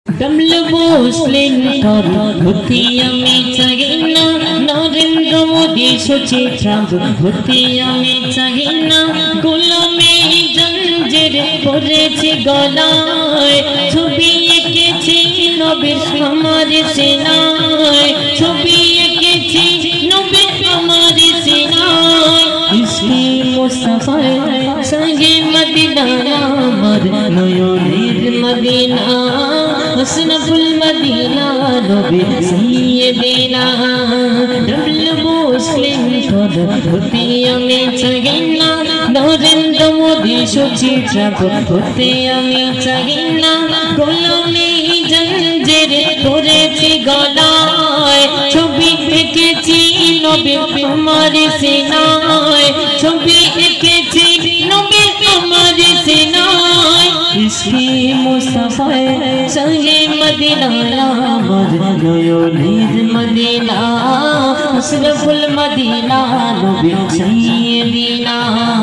कमल मुस्लिम होती अमित चाहिना नरेंद्र मोदी सोचे ट्रम्प होती अमित चाहिना गुलामी जंजीर पड़ेছে গলায় ছবি এঁকেছি নবীর আমার সিনায় ছবি এঁকেছি নবীর আমার সিনায় ইসকে মুস্তাফায় সঙ্গে মদিনা আমার নয়নের মদিনা हसनफुल मदीना नबी सैयदना डबल मुस्लिम होते अमित चाहिना नरेंद्र मोदी सोची ट्रम्प होते अमित चाहिना গোলামি জঞ্জির পড়েছে গলায় ছবি এঁকেছি নবী আমার সিনায় ছবি এঁকেছি নবী আমার সিনায় ইসকে মুস্তাফায় संगे मदीना আমার নয়নের মদিনা হসনফুল মদিনা নবী সৈয়দিনা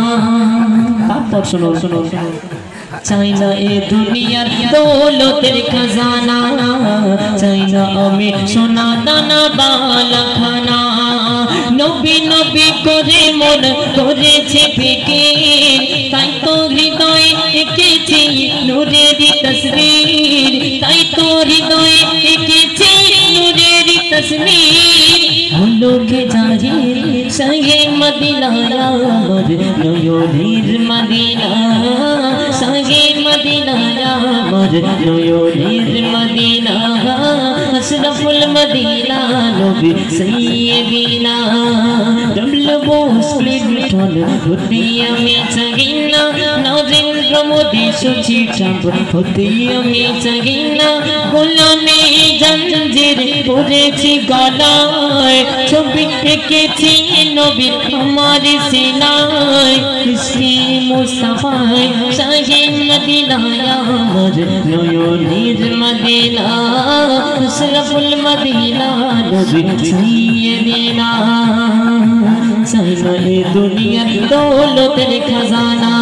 তারপর শোনো শোনো চাইনা এ দুনিয়ার দৌলতের খজানা চাইনা আমি সোনা দানা বালাখানা নবী নবী করে মন করেছে ফিকির তাই তো হৃদয়ে এঁকেছি নূরের তসবির তাই তো হৃদয়ে এঁকেছি নূরের তসবির হলো কে জাহির সঙ্গে মদিনা আমার নয়নের মদিনা সঙ্গে মদিনা আমার নয়নের মদিনা হসনফুল মদিনা নবী সৈয়দিনা ডবল মুসলিম होती अमित चाहिना नरेंद्र मोदी सोची ट्रम्प होती अमित चाहिना গোলামি জঞ্জির পড়েছে গলায় ছবি এঁকেছি নবীর আমার সিনায় ইসকে মুস্তাফায় শাহে মদিনা আমার নয়নের মদিনা হসনফুল মদিনা নবী সৈয়দিনা চাইনা এ দুনিয়ার দৌলতের খজানা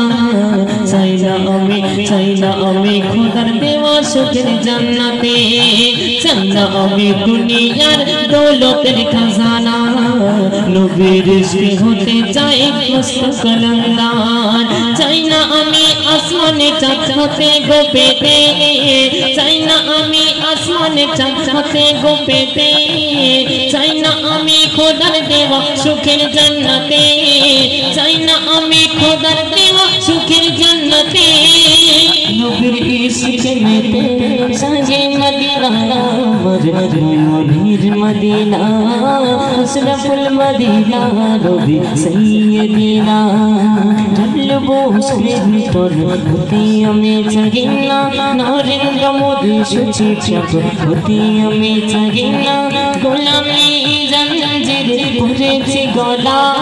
চাইনা আমি খোদার দেওয়া সুখের জান্নাতে চাইনা আমি দুনিয়ার দৌলতের খজানা নবীর ইশকে হতে চাই মস্ত কলমদার চাইনা আমি আসমানে চাঁদ হতে গো পেতে চাইনা আমি আসমানে চাঁদ হতে গো পেতে চাইনা আমি খোদার দেওয়া সুখের জান্নাতে চাইনা আমি খোদার দেওয়া সুখের জান্নাতে নবীর ইশকে মেতে সাজে মদিনা আমার নয়নের মদিনা হসনফুল মদিনা নবী সৈয়দিনা ডবল মুসলিম होती अमित चाहिना नरेंद्र मोदी सोची ट्रम्प होती अमित चाहिना গোলামি জঞ্জির পড়েছে গলায়